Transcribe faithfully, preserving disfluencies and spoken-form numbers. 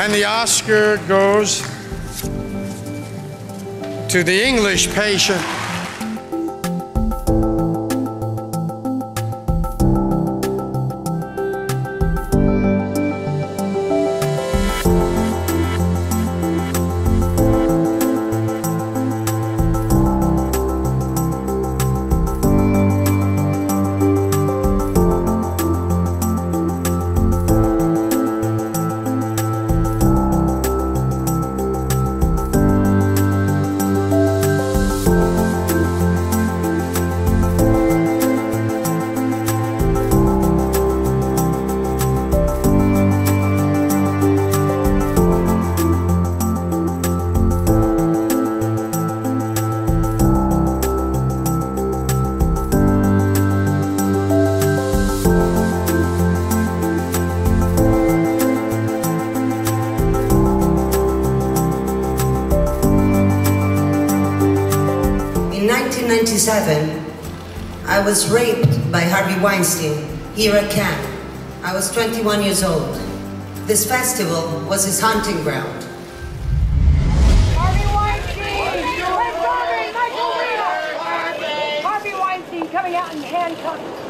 And the Oscar goes to The English Patient. In nineteen ninety-seven, I was raped by Harvey Weinstein here at Cannes. I was twenty-one years old. This festival was his hunting ground. Harvey Weinstein! Let's Harvey! Michael Rita! Harvey Weinstein coming out in handcuffs.